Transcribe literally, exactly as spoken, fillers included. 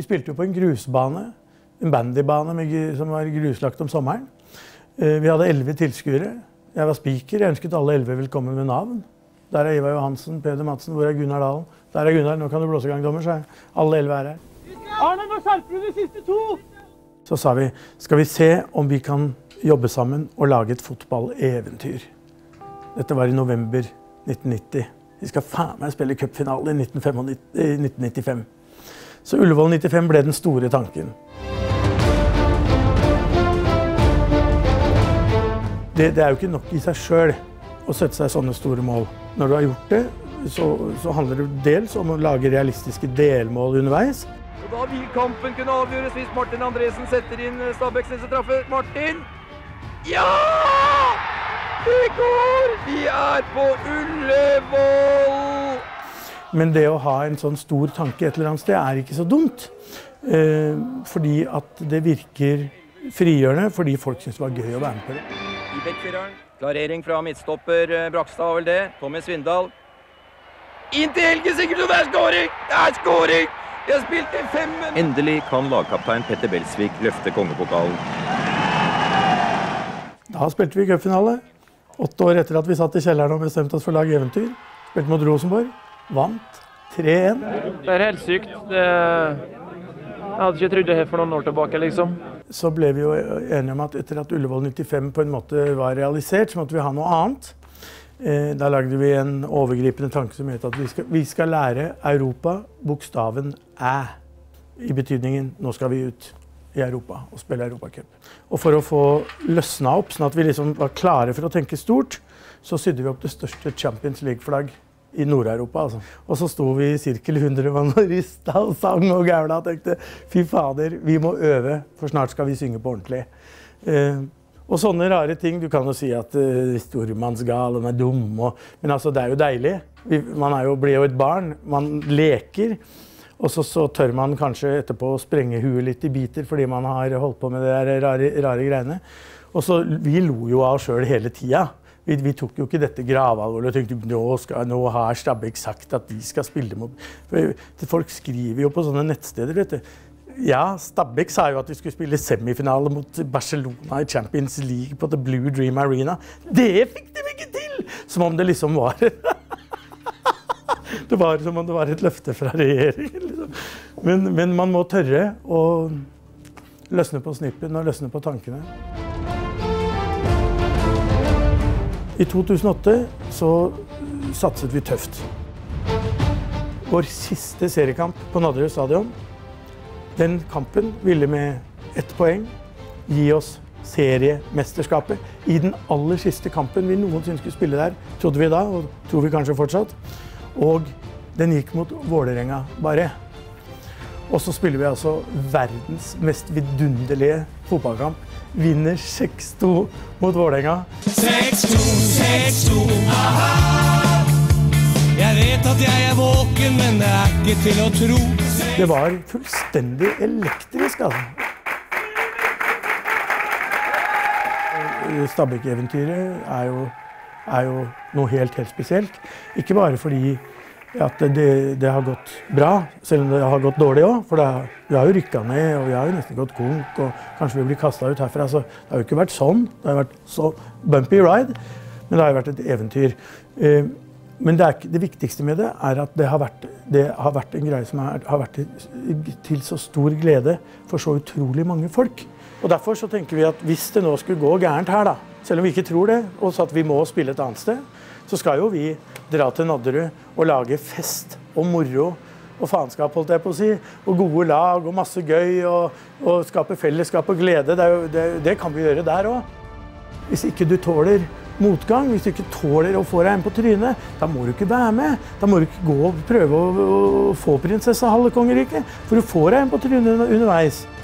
spilte jo på en grusbane, en bandybane med, som var gruslagt om sommeren. Vi hadde elleve tilskuere. Jeg var speaker, jeg ønsket alle elleve velkommen med navn. Der er Ivar Johansen, Peder Madsen, hvor er Gunnar Dalen? Der er Gunnar, nå kan du blåse i gang, dommer, så er alle elleve er her. Arne, nå skjerper du de siste to! Så sa vi, skal vi se om vi kan jobbe sammen og lage et fotballeventyr. Dette var i november nitten nitti. Vi skal faen meg spille cupfinale i nitten nittifem. Så Ullevål nittifem ble den store tanken. Det, det er jo ikke nok i seg selv å sette seg sånne store mål. Når du har gjort det, så, så handler det dels om å lage realistiske delmål underveis. Og da vil kampen kunne avgjøres hvis Martin Andresen setter inn Stabæks neste straffe. Martin! Ja! Det går! Vi er på Ullevål! Men det å ha en sånn stor tanke et eller annet sted er ikke så dumt. Eh, fordi at det virker frigjørende, fordi folk synes det var gøy å være med på det. I bekkfireren, klarering fra midtstopper Brakstad, vel det. Tommy Svindal. Inn til Helge Sigurdsson, det er skåring! Det er skåring! Jeg spilte fem minutter! Endelig kan lagkaptein Petter Belsvik løfte kongepokalen. Da spilte vi cupfinale. Åtte år etter at vi satt i kjelleren og bestemte oss for å lage eventyr. Spilte mot Rosenborg. Vant tre en. Det er helt sykt. Det... Jeg hadde ikke trodd det her for noen år tilbake, liksom. Så ble vi jo enige om at etter at Ullevål nittifem på en måte var realisert, så måtte vi ha noe annet. Da lagde vi en overgripende tanke som heter at vi skal, vi skal lære Europa bokstaven Æ. I betydningen, nå skal vi ut i Europa og spille Europacup. Og for å få løsna opp, sånn at vi liksom var klare for å tenke stort, så sydde vi opp det største Champions League-flagg i Nord-Europa. Altså. Og så sto vi i sirkel hundre mann og rista og sang og gævla og tenkte, fy fader, vi må øve, for snart skal vi synge på ordentlig. Eh, og sånne rare ting, du kan jo si at uh, stormannsgal, er dum, og, men altså det er jo deilig. Vi, man er jo, blir jo et barn, man leker. Og så, så tør man kanskje etterpå å sprenge huet litt i biter, fordi man har holdt på med det der rare, rare greiene. Og så, vi lo jo av oss selv hele tiden. Vi, vi tok jo ikke dette gravalvorlig og tenkte, nå, skal, nå har Stabæk sagt at de skal spille mot... For folk skriver jo på sånne nettsteder, vet du. Ja, Stabæk sa jo at de skulle spille semifinale mot Barcelona i Champions League på The Blue Dream Arena. Det fikk de ikke til! Som om det liksom var... Det var som om det var et løfte fra regjeringen. Liksom. Men, men man må tørre å løsne på snippen og løsne på tankene. I to tusen og åtte så satset vi tøft. Vår siste seriekamp på Nadderud stadion, den kampen ville med ett poeng gi oss seriemesterskapet. I den aller siste kampen vi noensinne skulle spille der, trodde vi da, og tror vi kanskje fortsatt. Og den gikk mot Vålerenga bare. Og så spiller vi altså verdens mest vidunderlige fotballkamp. Vinner seks to mot Vålerenga. seks to, seks to, aha! Jeg vet at jeg er våken, men det er ikke til å tro. Det var fullstendig elektrisk, altså. Stabæk-eventyret er jo er jo noe helt, helt spesielt. Ikke bare fordi at det, det har gått bra, selv om det har gått dårlig også, for det, vi har jo rykket ned, og vi har jo nesten gått konk, og kanskje vi blir kastet ut herfra, så det har jo ikke vært sånn. Det har vært så bumpy ride, men det har jo vært et eventyr. Men det, er, det viktigste med det er at det har vært, det har vært en greie som er, har vært til, til så stor glede for så utrolig mange folk. Og derfor så tenker vi at hvis det nå skulle gå gærent her da, selv om vi ikke tror det, og så at vi må spille et annet sted, så skal jo vi dra til Nadderud og lage fest og moro og faenskap, holdt jeg på å si, og gode lag og masse gøy og, og skape fellesskap og glede. Det, er jo, det, det kan vi gjøre der også. Hvis ikke du tåler motgang, hvis du ikke tåler å få deg en på trynet, da må du ikke være med. Da må du ikke gå og prøve å, å få prinsesse halve kongeriket, for du får deg en på trynet underveis.